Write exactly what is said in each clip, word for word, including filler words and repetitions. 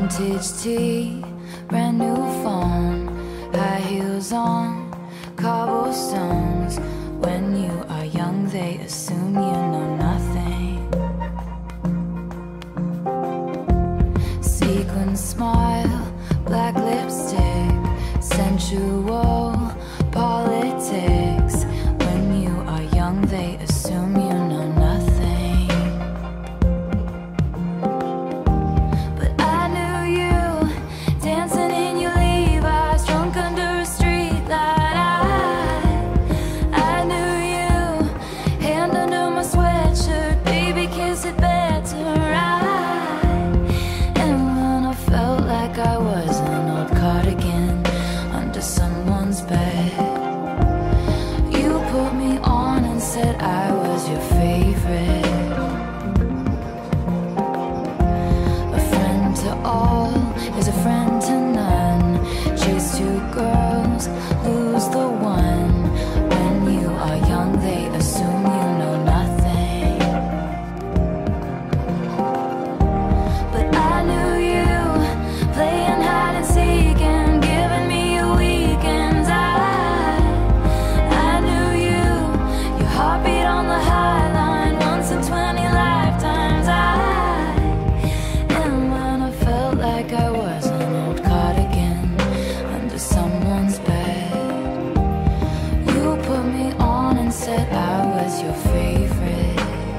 Vintage tea, brand new phone, high heels on, cobblestones. When you are young, they assume you know nothing. Sequin smile, black lipstick, sensual politics. When you are young, they assume you know nothing. But I knew you, dancing in your Levi's, drunk under a street light. I, I knew you, hand under my sweatshirt, baby, kiss it better. I, and when I felt like I was an old cardigan under someone's bed, you put me on and said I was your favorite. A friend to all is a friend to none. Chase two girls, lose the one. When you are young, they assume you know nothing. But I knew you, playing hide and seek and giving me your weekends. I, I knew you, your heartbeat on the high line, once in twenty lifetimes. I, and when I felt like I was an old cardigan under someone's bed, you put me on and said I was your favorite.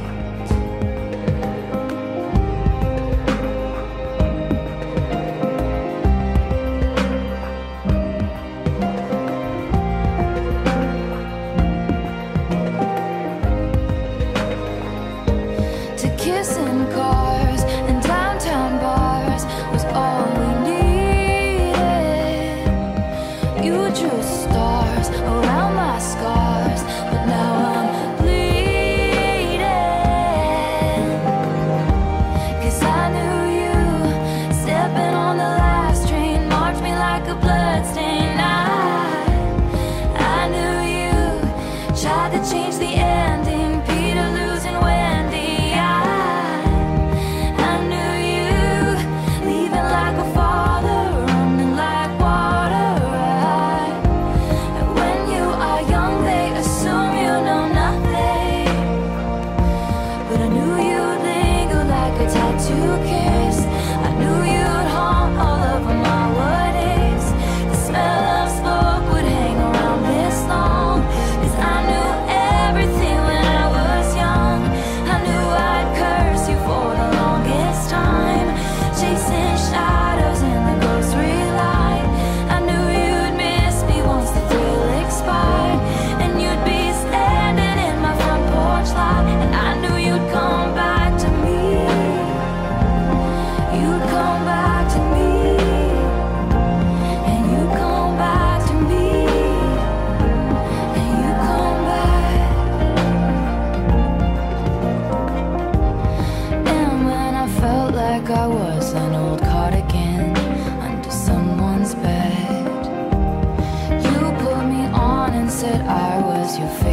To kiss in cars and downtown bars was all we needed. You drew stars around my scars, but now I'm bleeding. 'Cause I knew you, stepping on the last train, marked me like a bloodstain. I, I knew you, tried to change the ending, Peter losing Wendy. I, I knew you, leaving like a father, running like water. I, and when you are young, they assume you know nothing. But I knew you'd linger like a tattoo kiss. I knew you'd haunt all over my what ifs. The smell of smoke would hang around this long. 'Cause I knew everything when I was young. I knew I'd curse you for the longest time, chasing shadows in the grocery line. I knew you'd miss me once the thrill expired, and you'd be standing in my front porch light. And I knew you'd come back to me. You'd come back to me. And you'd come back to me. And you'd come back. And when I felt like I was an old cardigan under someone's bed, you put me on and said I was your favorite.